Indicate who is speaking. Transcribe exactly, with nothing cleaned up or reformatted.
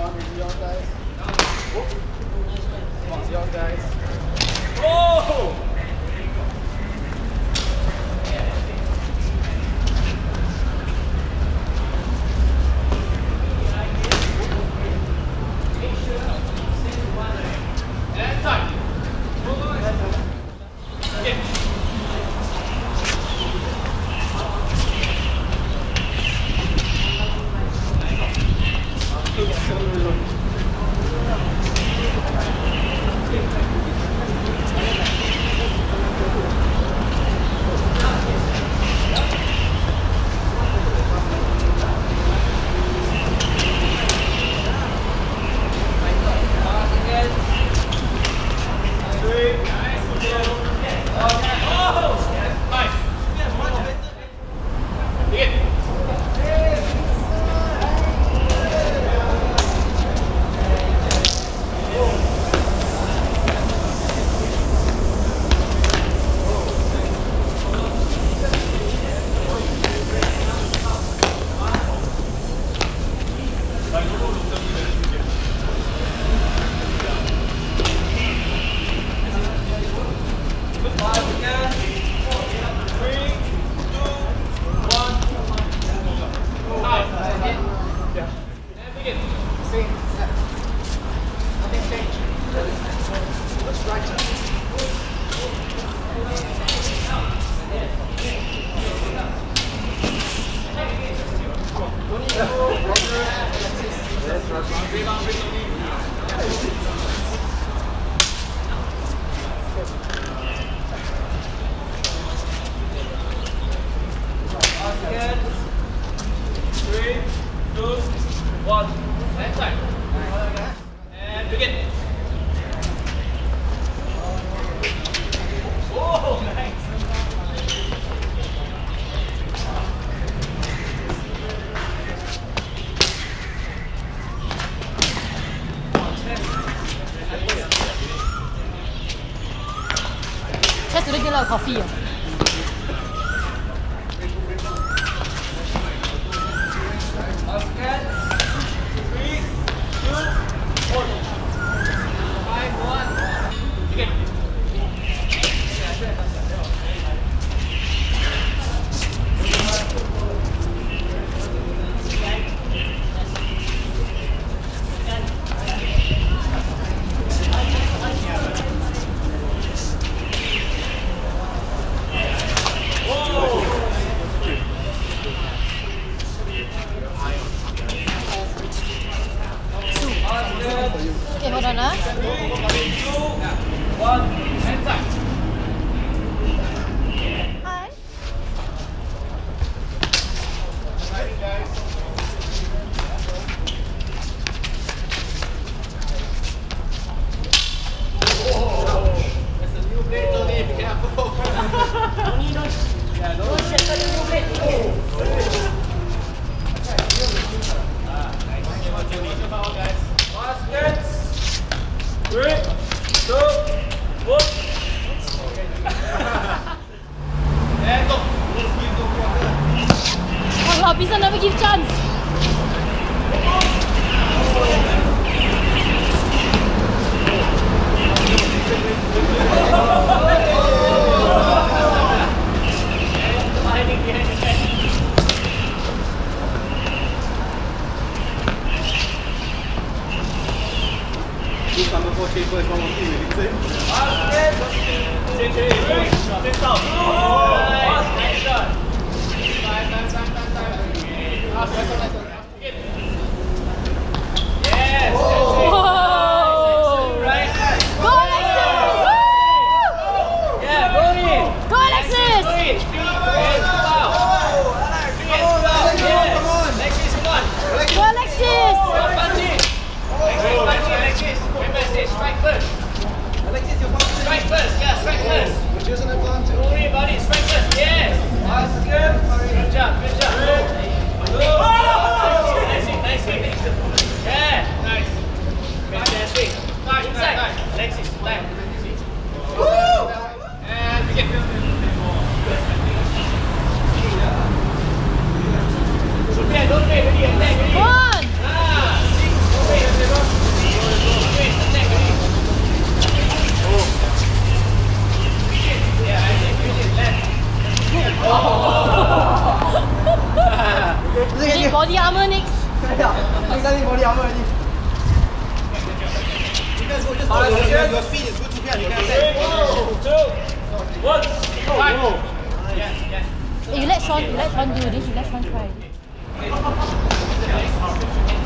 Speaker 1: on, easy on, guys. Easy on, guys.
Speaker 2: Oh! And time. Okay. Three, two, one, and time. And begin. Oh, nice.
Speaker 3: Chest udah gila coffee ya. Okay, hold on, huh?
Speaker 2: Three, two, one, and time.
Speaker 3: Hi.
Speaker 2: Exciting, guys. Oh, that's a new blade, Tony. Be careful. Don't need no. Yeah, no shit. That's a new blade. Oh. Ah, nice. Watch your power, guys. Baskets. Three, two, one. And go.
Speaker 3: Allah, bisa never give chance.
Speaker 1: Number four table is one more team, you can
Speaker 2: Nice shot. Time, time, time, time, time. Yes.
Speaker 3: Whoa.
Speaker 2: Right.
Speaker 3: Go Alexis! Woo!
Speaker 2: Yeah, go in.
Speaker 3: Go Alexis!
Speaker 2: Go in. Wow. Alexis, come on.
Speaker 3: Go Alexis!
Speaker 2: Alexis, Alexis, remember, say strike first.
Speaker 1: Alexis, you're fast.
Speaker 2: Strike first, yeah, strike first.
Speaker 1: Which is an advantage.
Speaker 2: Don't worry about it, strike first, yes. Good job, good job. Go.
Speaker 1: you guys go, just go. Your, your, your speed is good to be, you can attack.
Speaker 2: Two, one, five. Yes, yes.
Speaker 3: You let Sean, you let Sean do this, you let Sean try.